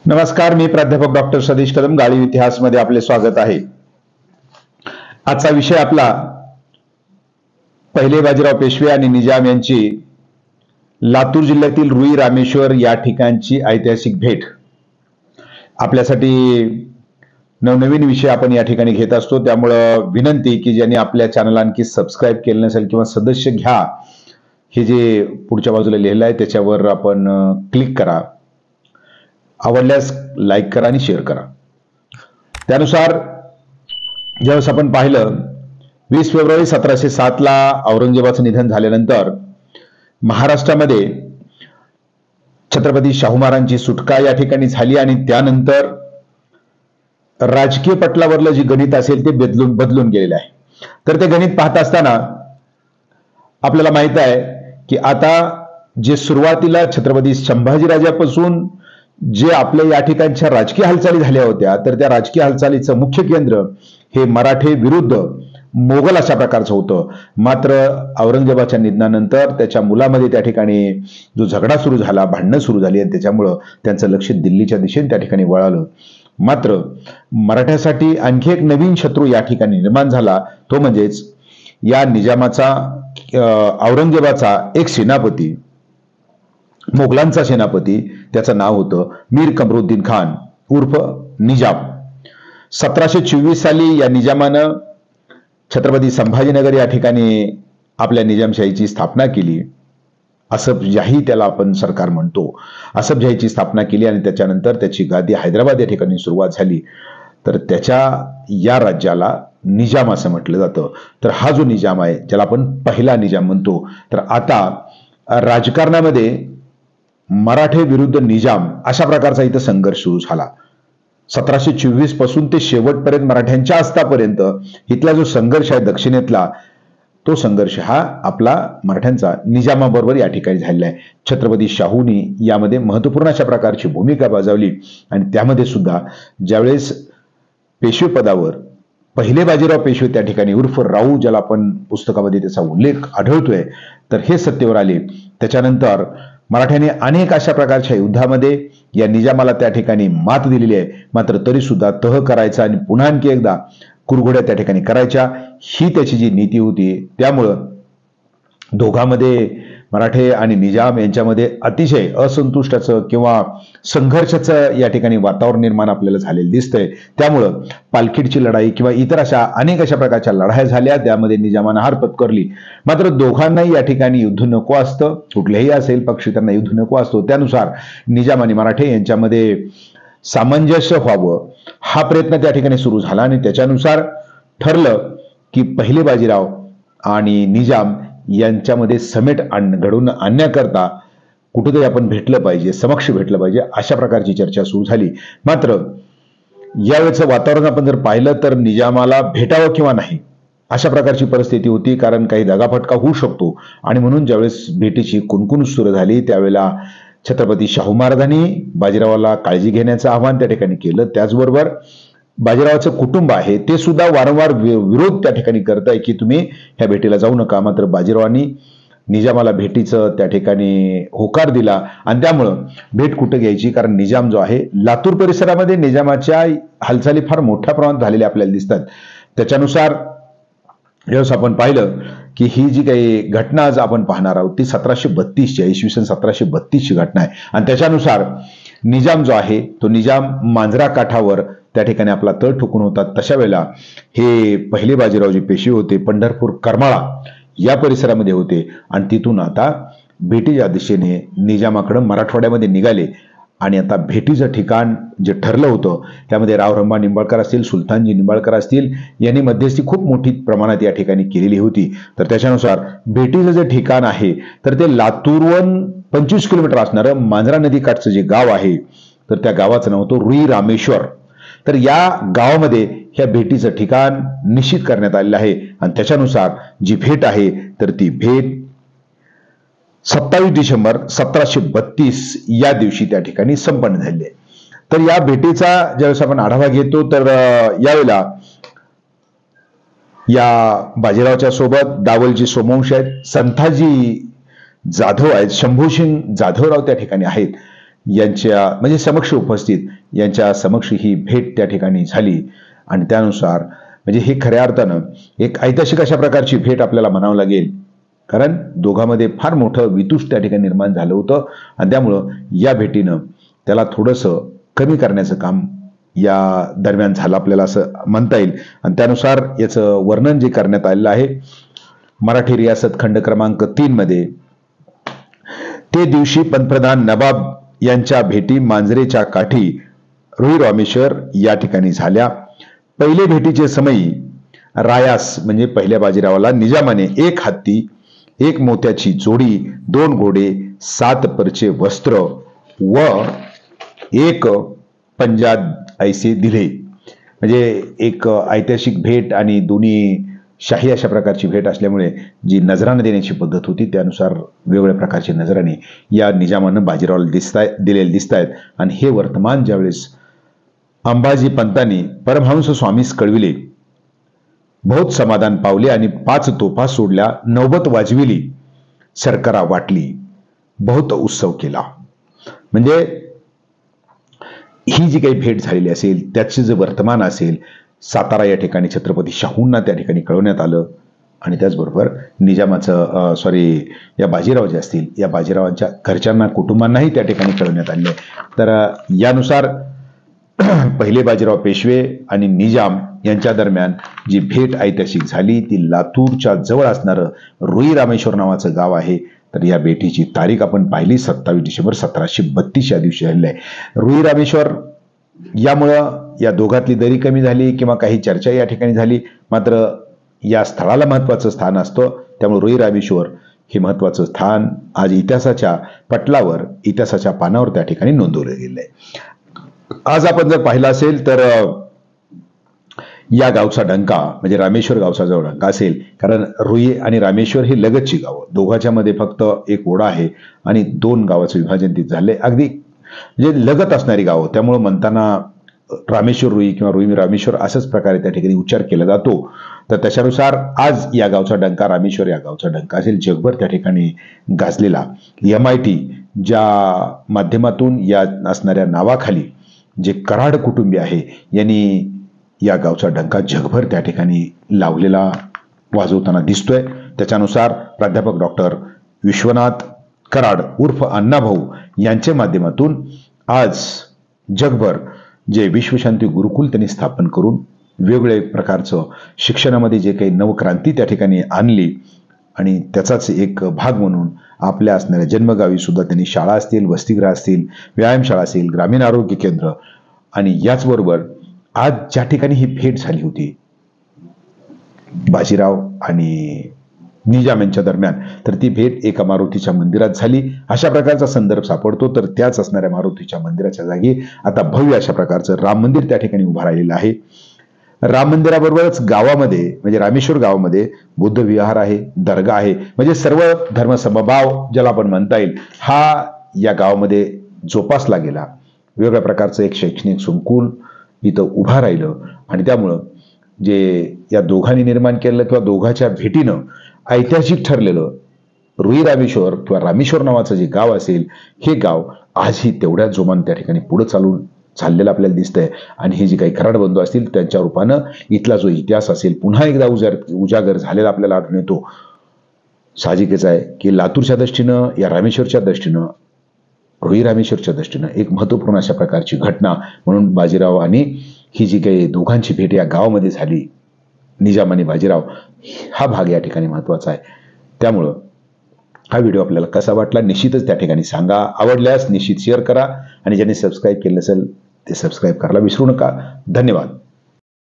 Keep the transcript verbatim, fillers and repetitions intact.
नमस्कार, मी प्राध्यापक डॉक्टर सतीश कदम, गाळीव इतिहास मध्ये आपले स्वागत आहे. आजचा विषय आपला पहिले बाजीराव पेशवे आणि निजाम यांची लातूर जिल्ह्यातील रुई रामेश्वर या ठिकाणची ऐतिहासिक भेट. आपल्यासाठी नवनवीन विषय आपण या ठिकाणी घेत असतो, त्यामुळं विनंती की ज्यांनी आपल्या चॅनल आणखी सबस्क्राईब केलं नसेल किंवा सदस्य घ्या हे जे पुढच्या बाजूला लिहिलं आहे त्याच्यावर आपण क्लिक करा. आवडल्यास लाईक करा आणि शेअर करा. त्यानुसार ज्यावेळेस आपण पाहिलं वीस फेब्रुवारी सतराशे सात ला औरंगजेबाचं निधन झाल्यानंतर महाराष्ट्रामध्ये छत्रपती शाहू महाराजांची सुटका या ठिकाणी झाली आणि त्यानंतर राजकीय पटलावरलं जे गणित असेल ते बदलून बदलून गेलेलं आहे. तर ते गणित पाहत असताना आपल्याला माहित आहे की आता जे सुरुवातीला छत्रपती संभाजीराजापासून जे आपल्या या ठिकाणच्या राजकीय हालचाली झाल्या होत्या, तर त्या राजकीय हालचालीचं मुख्य केंद्र हे मराठे विरुद्ध मोगल अशा प्रकारचं होतं. मात्र औरंगजेबाच्या निधनानंतर त्याच्या मुलामध्ये त्या ठिकाणी जो झगडा सुरू झाला, भांडणं सुरू झाली आणि त्याच्यामुळं त्यांचं लक्ष दिल्लीच्या दिशेने त्या ठिकाणी वळालं. मात्र मराठ्यासाठी आणखी एक नवीन शत्रू या ठिकाणी निर्माण झाला, तो म्हणजेच या निजामाचा औरंगजेबाचा एक सेनापती, मोगलांचा सेनापती, त्याचं नाव होतं मीर कमरुद्दीन खान उर्फ निजाम. सतराशे चोवीस साली या निजामानं छत्रपती संभाजीनगर या ठिकाणी आपल्या निजामशाहीची स्थापना केली. असफजाही त्याला आपण सरकार म्हणतो. असफजाहीची स्थापना केली आणि त्याच्यानंतर त्याची गादी हैदराबाद या ठिकाणी सुरुवात झाली. तर त्याच्या या राज्याला निजाम असं म्हटलं जातं. तर हा जो निजाम आहे, ज्याला आपण पहिला निजाम म्हणतो, तर आता राजकारणामध्ये मराठे विरुद्ध निजाम अशा प्रकारचा इथं संघर्ष सुरू झाला. सतराशे चोवीस पासून ते शेवटपर्यंत मराठ्यांच्या अस्तापर्यंत इथला जो संघर्ष आहे दक्षिणेतला, तो संघर्ष हा आपला मराठ्यांचा निजामाबरोबर या ठिकाणी झालेला आहे. छत्रपती शाहूंनी यामध्ये महत्वपूर्ण अशा प्रकारची भूमिका बजावली आणि त्यामध्ये सुद्धा ज्यावेळेस पेशवे पदावर पहिले बाजीराव पेशवे त्या ठिकाणी उर्फ राऊ, ज्याला आपण पुस्तकामध्ये त्याचा उल्लेख आढळतोय, तर हे सत्तेवर आले. त्याच्यानंतर मराठ्यांनी अनेक अशा प्रकारच्या युद्धामध्ये या निजामाला त्या ठिकाणी मात दिलेली आहे. मात्र तरी सुद्धा तह करायचा आणि पुन्हा आणखी एकदा कुरघोड्या त्या ठिकाणी करायच्या, ही त्याची जी नीती होती. त्यामुळं दोघांमध्ये मराठे आणि निजाम यांच्यामध्ये अतिशय असंतुष्टाचं किंवा संघर्षाचं या ठिकाणी वातावरण निर्माण आपल्याला झालेलं दिसतंय. त्यामुळं पालखीडची लढाई किंवा इतर अशा अनेक अशा प्रकारच्या लढाया झाल्या, त्यामध्ये निजामानं हार पत्करली. मात्र दोघांनाही या ठिकाणी युद्ध नको असतं, कुठलेही असेल पक्ष त्यांना युद्ध नको असतो. त्यानुसार निजाम आणि मराठे यांच्यामध्ये सामंजस्य व्हावं हा प्रयत्न त्या ठिकाणी सुरू झाला आणि त्याच्यानुसार ठरलं की पहिले बाजीराव आणि निजाम यांच्यामध्ये समेट आण घडवून आणण्याकरता कुठेतरी आपण भेटलं पाहिजे, समक्ष भेटलं पाहिजे, अशा प्रकारची चर्चा सुरू झाली. मात्र यावेळेचं वातावरण आपण जर पाहिलं तर निजामाला भेटावं किंवा नाही अशा प्रकारची परिस्थिती होती, कारण काही दगाफटका होऊ शकतो. आणि म्हणून ज्यावेळेस भेटीची कुणकुण सुरू झाली त्यावेळेला छत्रपती शाहू महाराजांनी बाजीरावाला काळजी घेण्याचं आवाहन त्या ठिकाणी केलं. त्याचबरोबर बाजीरावाचं कुटुंब आहे ते सुद्धा वारंवार विरोध त्या ठिकाणी करत आहे की तुम्ही ह्या भेटीला जाऊ नका. मात्र बाजीरावांनी निजामाला भेटीचं त्या ठिकाणी होकार दिला आणि त्यामुळं भेट कुठं घ्यायची, कारण निजाम जो आहे लातूर परिसरामध्ये निजामाच्या हालचाली फार मोठ्या प्रमाणात झालेल्या आपल्याला दिसतात. त्याच्यानुसार ज्यावेळेस आपण पाहिलं की ही जी काही घटना आज आपण पाहणार आहोत ती सतराशे बत्तीसची आहे, इसवी सन सतराशे बत्तीसची घटना आहे. आणि त्याच्यानुसार निजाम जो आहे तो निजाम मांजरा काठावर त्या ठिकाणी आपला तळ ठोकून होता. तशा वेळेला हे पहिले बाजीराव जे पेशवे होते पंढरपूर करमाळा या परिसरामध्ये होते आणि तिथून आता भेटीच्या दिशेने निजामाकडे मराठवाड्यामध्ये निघाले. आणि आता भेटीचं ठिकाण जे ठरलं होतं त्यामध्ये रावरंबा निंबाळकर असतील, सुलतानजी निंबाळकर असतील, यांनी मध्यस्थी खूप मोठी प्रमाणात या ठिकाणी केलेली होती. तर त्याच्यानुसार भेटीचं जे ठिकाण आहे तर ते लातूरवरून पंचवीस किलोमीटर असणारं मांजरा नदीकाठचं जे गाव आहे तर त्या गावाचं नाव होतं रुई रामेश्वर. तर या गावामध्ये ह्या भेटीचं ठिकाण निश्चित करण्यात आलेलं आहे आणि त्याच्यानुसार जी भेट आहे तर ती भेट सत्तावीस डिसेंबर सतराशे बत्तीस या दिवशी त्या ठिकाणी संपन्न झाली आहे. तर या भेटीचा ज्यावेळेस आपण आढावा घेतो तर यावेळेला या बाजीरावच्या सोबत दावलजी सोमवंशी आहेत, संथाजी जाधव आहेत, शंभूसिंग जाधवराव त्या ठिकाणी आहेत. यांच्या म्हणजे समक्ष उपस्थित यांच्या समक्ष ही भेट त्या ठिकाणी झाली आणि त्यानुसार म्हणजे हे खऱ्या अर्थानं एक ऐतिहासिक अशा प्रकारची भेट आपल्याला म्हणावं लागेल, कारण दोघांमध्ये फार मोठं वितुष त्या ठिकाणी निर्माण झालं होतं आणि त्यामुळं या भेटीनं त्याला थोडंसं कमी करण्याचं काम या दरम्यान झालं आपल्याला असं म्हणता येईल. आणि त्यानुसार याचं वर्णन जे करण्यात आलेलं आहे मराठी रियासत खंड क्रमांक तीन मध्ये, ते दिवशी पंतप्रधान नवाब यांच्या भेटी मांजरेच्या काठी रुई रामेश्वर या ठिकाणी झाल्या. पहिले भेटीचे समयी रायास म्हणजे पहिल्या बाजीरावाला निजामाने एक हत्ती, एक मोत्याची जोडी, दोन घोडे, सात परचे वस्त्र व एक पंजाब ऐसे दिले. म्हणजे एक ऐतिहासिक भेट आणि दोन्ही शाही अशा प्रकारची भेट असल्यामुळे जी नजराणा देण्याची पद्धत होती त्यानुसार वेगवेगळ्या प्रकारचे नजराणे या निजामानं बाजीरावाला दिसताय दिलेले दिसत आहेत. आणि हे वर्तमान ज्यावेळेस अंबाजी पंतांनी परमहंस स्वामीस कळविले, बहुत समाधान पावले आणि पाच तोफा सोडल्या, नौबत वाजविली, शर्करा वाटली, बहुत उत्सव केला. म्हणजे ही जी काही भेट झालेली असेल त्याचे जे वर्तमान असेल सातारा या ठिकाणी छत्रपती शाहूंना त्या ठिकाणी कळवण्यात आलं आणि त्याचबरोबर निजामाचं सॉरी या बाजीराव जे असतील या बाजीरावांच्या घरच्यांना कुटुंबांनाही त्या ठिकाणी कळवण्यात आले. तर यानुसार पहिले बाजीराव पेशवे आणि निजाम यांच्या दरम्यान जी भेट ऐतिहासिक झाली ती लातूरच्या जवळ असणारं रुई रामेश्वर नावाचं गाव आहे. तर या भेटीची तारीख आपण पाहिली सत्तावीस डिसेंबर सतराशे बत्तीस या दिवशी झालेली आहे. रुई रामेश्वर यामुळं या दोघातली दरी कमी झाली किंवा काही चर्चा या ठिकाणी झाली, मात्र या स्थळाला महत्वाचं स्थान असतं. त्यामुळे रुई रामेश्वर हे महत्वाचं स्थान आज इतिहासाच्या पटलावर इतिहासाच्या पानावर त्या ठिकाणी नोंदवलं गेलं आहे. आज आपण जर पाहिलं असेल तर या गावचा डंका म्हणजे रामेश्वर गावचा जो डंका असेल, कारण रुई आणि रामेश्वर ही लगतची गावं, दोघांच्या मध्ये फक्त एक ओढा आहे आणि दोन गावाचं विभाजन तिथे झालंय, अगदी म्हणजे लगत असणारी गावं. त्यामुळे म्हणताना रामेश्वर रुई किंवा रुई रामेश्वर अशाच प्रकारे त्या ठिकाणी उच्चार केला जातो. तर त्याच्यानुसार आज या गावचा डंका रामेश्वर या गावचा डंका असेल. जगभर त्या ठिकाणी गाजलेला एम आय टी ज्या माध्यमातून या असणाऱ्या नावाखाली जे कराड कुटुंबीय आहे यांनी या गावचा डंका जगभर त्या ठिकाणी लावलेला वाजवताना दिसतोय. त्याच्यानुसार प्राध्यापक डॉक्टर विश्वनाथ कराड उर्फ अण्णाभाऊ यांच्या माध्यमातून आज जगभर जे विश्वशांती गुरुकुल त्यांनी स्थापन करून वेगवेगळ्या प्रकारचं शिक्षणामध्ये जे काही नवक्रांती त्या ठिकाणी आणली आणि त्याचाच एक भाग म्हणून आपल्या असणाऱ्या जन्मगावी सुद्धा त्यांनी शाळा असतील, वसतिगृह असतील, व्यायामशाळा असेल, ग्रामीण आरोग्य केंद्र आणि याचबरोबर आज ज्या ठिकाणी ही भेट झाली होती बाजीराव आणि निजाम यांच्या दरम्यान, तर ती भेट एका मारुतीच्या मंदिरात झाली अशा प्रकारचा संदर्भ सापडतो. तर त्याच असणाऱ्या मारुतीच्या मंदिराच्या जागी आता भव्य अशा प्रकारचं राम मंदिर त्या ठिकाणी उभं राहिलेलं आहे. राम मंदिराबरोबरच गावामध्ये म्हणजे रामेश्वर गावामध्ये बुद्ध विहार आहे, दर्गा आहे, म्हणजे सर्व धर्म समभाव ज्याला आपण म्हणता येईल हा या गावामध्ये जोपासला गेला. वेगवेगळ्या प्रकारचं एक शैक्षणिक संकुल इथं उभा राहिलं आणि त्यामुळं जे या दोघांनी निर्माण केलेलं किंवा दोघांच्या भेटीनं ऐतिहासिक ठरलेलं रुई रामेश्वर किंवा रामेश्वर नावाचं जे गाव असेल हे गाव आजही तेवढ्या जोमान त्या ठिकाणी पुढे चालून चाललेलं आपल्याला दिसतंय. आणि हे जे काही कराड बंधू असतील त्यांच्या रूपानं इथला जो इतिहास असेल पुन्हा एकदा उजागर उजागर झालेला आपल्याला आढळून येतो. साहजिकच आहे की लातूरच्या दृष्टीनं या रामेश्वरच्या दृष्टीनं रुई रामेश्वरच्या दृष्टीनं एक महत्वपूर्ण अशा प्रकारची घटना म्हणून बाजीराव आणि ही जी काही दोघांची भेट या गावामध्ये झाली निजाम आणि बाजीराव हा भाग या ठिकाणी महत्वाचा आहे. त्यामुळं हा व्हिडिओ आपल्याला कसा वाटला निश्चितच त्या ठिकाणी सांगा. आवडल्यास निश्चित शेअर करा आणि ज्यांनी सबस्क्राईब केलं असेल ते सबस्क्राईब करायला विसरू नका. धन्यवाद.